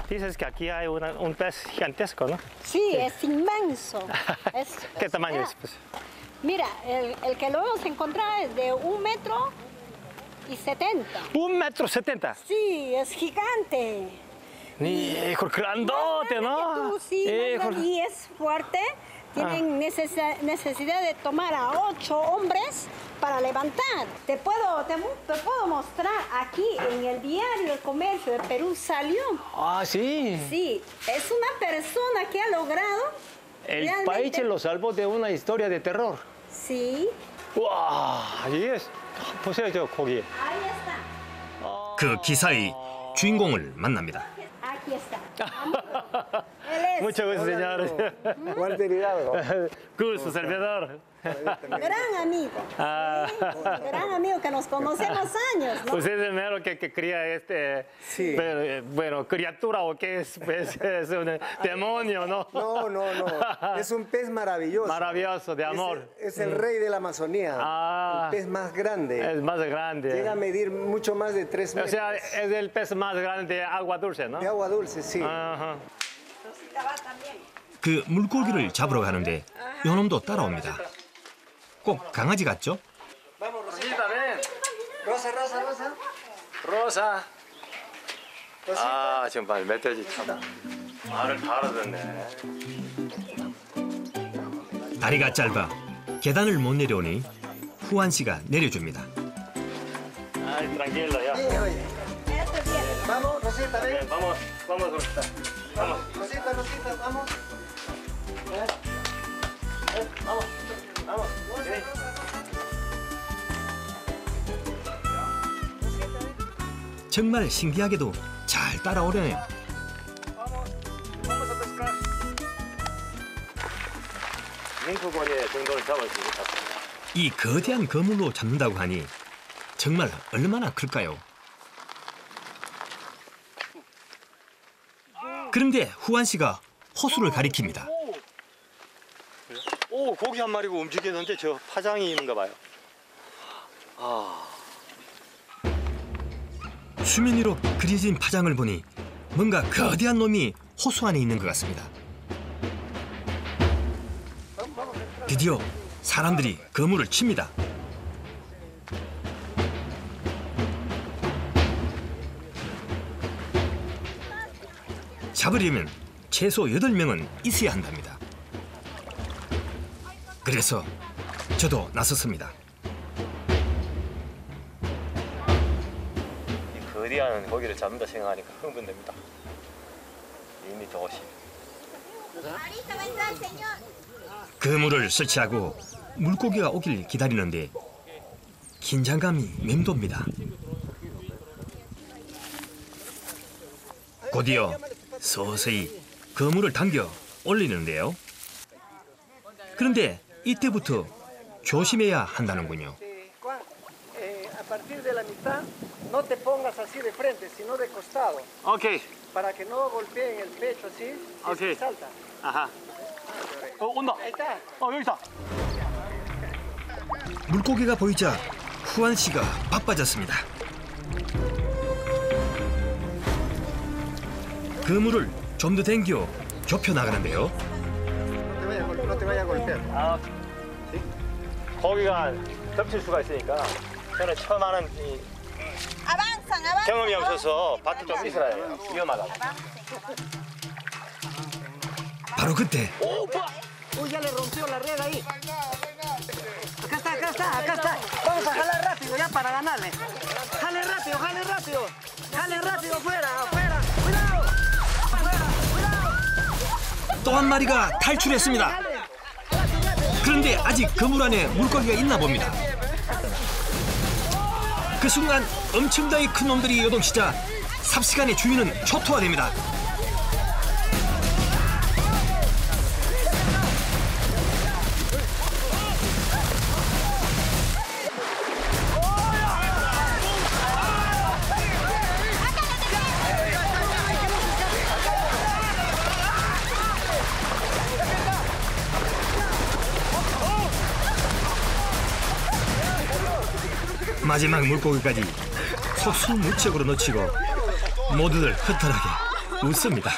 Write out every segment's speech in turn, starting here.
Dices que aquí hay un pez gigantesco, ¿no? Sí, es inmenso. ¿Qué tamaño es? Pues? Mira, el que lo hemos encontrado es de 1,70 metros. ¿1,70 metros? Sí, es gigante. Hijo, grandote, ¿no? Tú, sí, y es fuerte. Tienen necesidad de tomar a 8 hombres para levantar. Te puedo mostrar aquí en el diario El Comercio de Perú salió. Ah, sí. Sí, es una persona que ha logrado. El país lo salvó de una historia de terror. Sí. 와, 이게 보세요, 저 고기. Ahí está. 그 기사의 주인공을 만납니다. Aquí está. Él es. Mucho gusto, señor. Walter Hidalgo. Gusto, servidor. Gran amigo. Gran amigo que nos conocemos años, ¿no? Usted es el mero que cría Sí. pero, bueno, criatura o qué es, pues, es un demonio, ¿no? No. Es un pez maravilloso. Maravilloso, de amor. Es el rey de la Amazonía. El pez más grande. Es más grande. Llega a medir mucho más de 3 metros. O sea, es el pez más grande de agua dulce, ¿no? De agua dulce, sí. Ajá. 그 물고기를 잡으러 가는데 요놈도 따라옵니다. 꼭 강아지 같죠? Vamos, Rosita, ven. Rosa. Rosa. Rosita. 아, 정말 멧돼지 참. 말을 다 알아듣네. 다리가 짧아 계단을 못 내려오니 후안 씨가 내려줍니다. Ay, tranquilo, ya. Oye. Vamos, Rosita, ven. Vamos, Rosita. Vamos. Rosita, vamos. Vamos. 정말 신기하게도 잘 따라오려네요. Vamos a pescar. 링크고리의 정도를 잡을 수 있습니다. 이 거대한 그물로 잡는다고 하니 정말 얼마나 클까요? 그런데 후안 씨가 호수를 가리킵니다. 오, 고기 한 마리가 움직이는데 저 파장이 있는가 봐요. 수면 위로 그려진 파장을 보니 뭔가 거대한 놈이 호수 안에 있는 것 같습니다. 드디어 사람들이 그물을 칩니다. 잡으려면 최소 8명은 있어야 한답니다. 그래서 저도 나섰습니다. 이 거대한 고기를 잡는다 생각하니까 흥분됩니다. 2m 50. 그물을 설치하고 물고기가 오길 기다리는데 긴장감이 맴돕니다. 곧이어 서서히 그물을 당겨 올리는데요. 그런데 이때부터 조심해야 한다는군요. A partir de la mitad, no te pongas así de frente, sino de costado. 오케이. Para que no golpeen el pecho así. 오케이. Salta. 아하. 온다. Ahí está. 여기 있다. 물고기가 보이자 후안 씨가 바빠졌습니다. 그물을 좀 더 당겨 좁혀 나가는데요. No te vaya a golpear. 아, 고기가 덮칠 수가 있으니까 저는 처음 하는 경험이 없어서 밖에 좀 있어야 해요. 위험하다. 바로 그때 Uy, ya le rompió la red ahí. Acá está. Vamos a jalar rápido ya para ganarle. Jale rápido, afuera. Cuidado. 또 한 마리가 탈출했습니다. 그런데 아직 그물 안에 물고기가 있나 봅니다. 그 순간 엄청나게 큰 놈들이 요동치자 삽시간에 주인은 초토화됩니다. 마지막 물고기까지 속수무책으로 놓치고 모두들 허탈하게 웃습니다.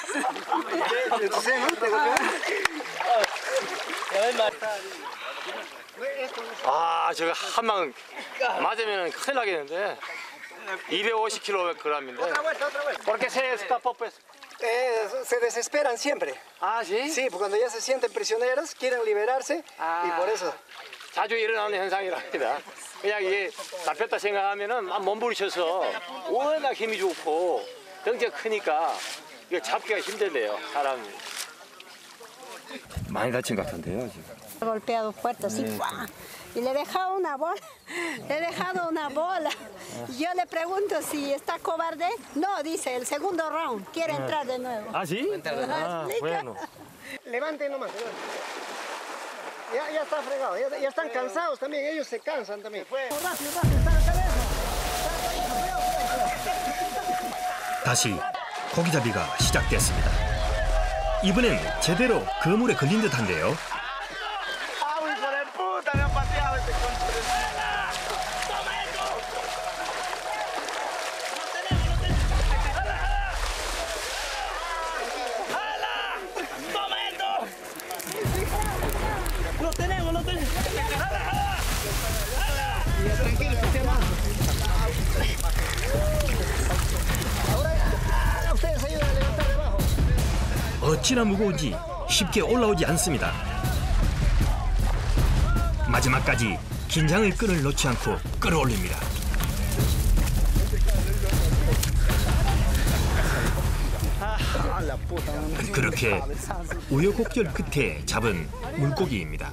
아, 저거 한 방 맞으면 큰일 나겠는데. 250kg인데. ¿Por qué se escapó, pues? Se desesperan siempre. 아, sí? Sí, porque cuando ya se sienten prisioneros, quieren liberarse y por eso. 자주 일어나는 현상이랍니다. 그냥 이게 잡혔다 생각하면은 막 몸부리쳐서 워낙 힘이 좋고 덩치가 크니까 이거 잡기가 힘들대요, 사람이. 많이 다친 것 같은데요, 지금. Golpeado fuerte, así, ¡guau! Y le he dejado una bola. Le he dejado una bola. Yo le pregunto si está cobarde. No, dice, el segundo round. Quiere entrar de nuevo. 아, sí? 아, bueno. Levanten nomás. Ya está fregado, ya están cansados también, ellos se cansan también. 다시 고기잡이가 시작됐습니다. 이번엔 제대로 그물에 걸린 듯한데요. 어찌나 무거운지 쉽게 올라오지 않습니다. 마지막까지 긴장의 끈을 놓지 않고 끌어올립니다. 그렇게 우여곡절 끝에 잡은 물고기입니다.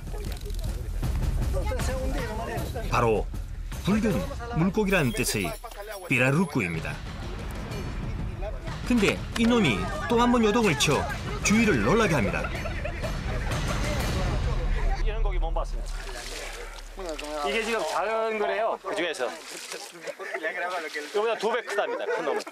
바로 붉은 물고기라는 뜻의 삐라루꾸입니다. 근데 이놈이 또 한 번 요동을 쳐 주위를 놀라게 합니다. 이런 고기 못 봤습니다. 이게 지금 작은 거래요, 그 중에서. 이거보다 2배 크답니다, 큰 놈은.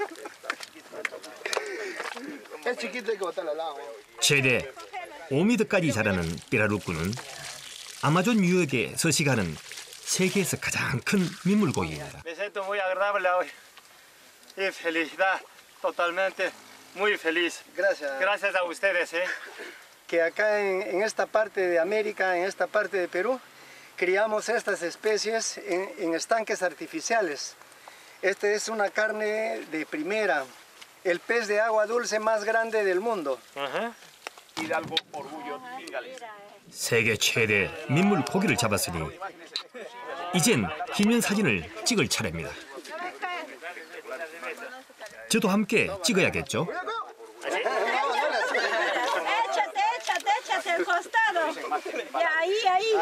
최대 5m까지 자라는 삐라루꾸는 아마존 유역에 서식하는 세계에서 가장 큰 민물고기입니다. Me siento muy agradable hoy y felicidad, totalmente muy feliz. Gracias. Gracias a ustedes, Que acá en esta parte de América, en esta parte de Perú, criamos estas especies en estanques artificiales. Esta es una carne de primera, el pez de agua dulce más grande del mundo. Hidalgo, orgullo, Galicia. 세계 최대 민물 고기를 잡았으니 이젠 기념 사진을 찍을 차례입니다. 저도 함께 찍어야겠죠? Échate el costado. Ya, ahí.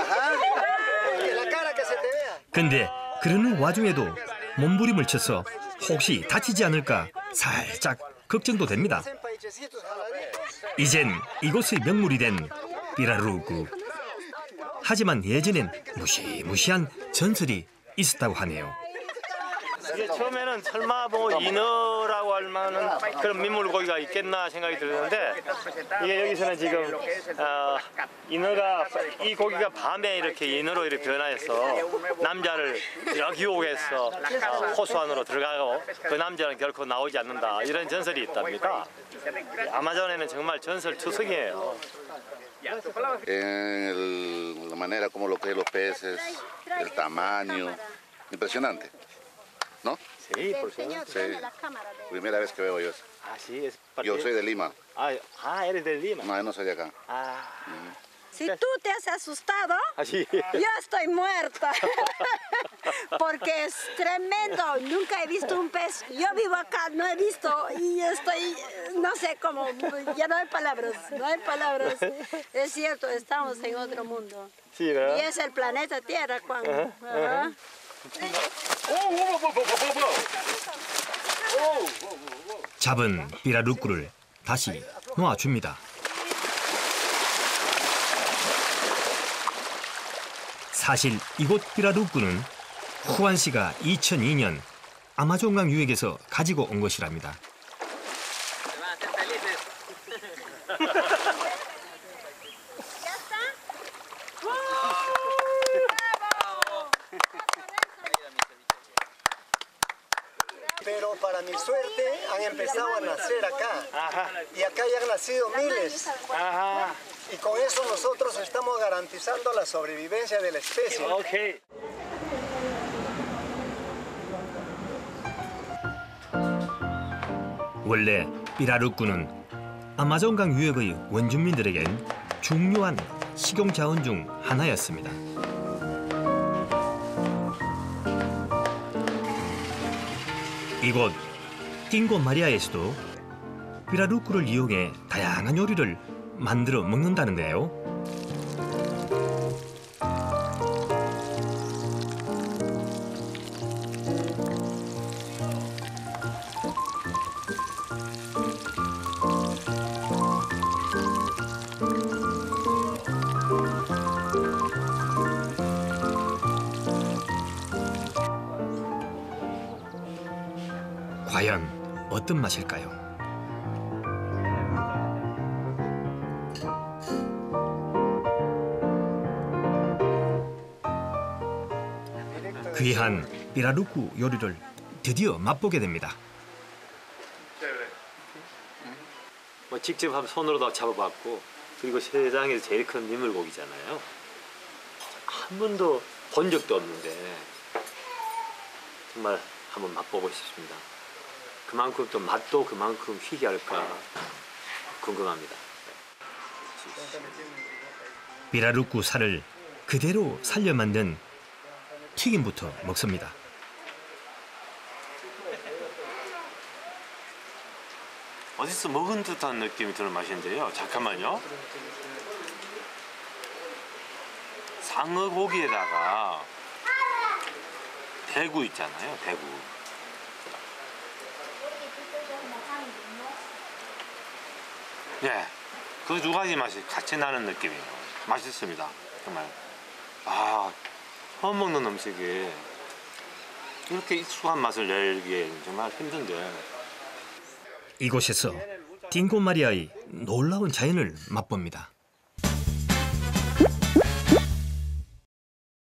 근데 그러는 와중에도 몸부림을 쳐서 혹시 다치지 않을까 살짝 걱정도 됩니다. 이젠 이곳의 명물이 된 삐라루꾸. 하지만 예전엔 무시무시한 전설이 있었다고 하네요. 이게 처음에는 설마 뭐 인어라고 할 만한 그런 민물고기가 있겠나 생각이 들었는데 이게 여기서는 지금 인어가 이 고기가 밤에 이렇게 인어로 이렇게 변화해서 남자를 이렇게 유혹해서 호수 안으로 들어가고 그 남자는 결코 나오지 않는다 이런 전설이 있답니다. 아마존에는 정말 전설 투성이에요. La manera como lo que los peces, el tamaño, impresionante, ¿no? Sí, por supuesto. Sí. Primera vez que veo yo eso. Ah, sí, es Yo soy de Lima. eres de Lima. No, yo no soy de acá. Si tú te has asustado, Así. yo estoy muerta. Porque es tremendo. Nunca he visto un pez. Yo vivo acá, no he visto. Y estoy, no sé cómo, ya no hay palabras. Es cierto, estamos en otro mundo. Sí, ¿no? Y es el planeta Tierra, Juan. Ajá. 잡은 삐라루꾸를 다시 놓아줍니다. 사실 이곳 삐라루꾸는 후안 씨가 2002년 아마존강 유역에서 가지고 온 것이랍니다. Pero pero para mi suerte han empezado a nacer acá. Ajá. Y acá ya han nacido miles. Ajá. Y con eso nosotros estamos garantizando la sobrevivencia de la especie. 오케이. 원래 삐라루꾸는 아마존강 유역의 원주민들에겐 중요한 식용 자원 중 하나였습니다. 이곳 띵고 마리아에서도 삐라루꾸를 이용해 다양한 요리를 만들어 먹는다는데요. 과연 어떤 맛일까요? 귀한 삐라루꾸 요리를 드디어 맛보게 됩니다. 뭐 직접 손으로도 잡아봤고 그리고 세상에서 제일 큰 민물고기잖아요. 한 번도 본 적도 없는데 정말 한번 맛보고 싶습니다. 그만큼 또 맛도 그만큼 희귀할까 궁금합니다. 삐라루꾸 살을 그대로 살려 만든 튀김부터 먹습니다. 어디서 먹은 듯한 느낌이 드는 맛인데요. 잠깐만요. 상어 고기에다가 대구 있잖아요. 대구. 네, 그 두 가지 맛이 같이 나는 느낌이에요. 맛있습니다. 정말. 아, 처음 먹는 음식이 이렇게 익숙한 맛을 내기엔 정말 힘든데. 이곳에서 띵고 마리아의 놀라운 자연을 맛봅니다.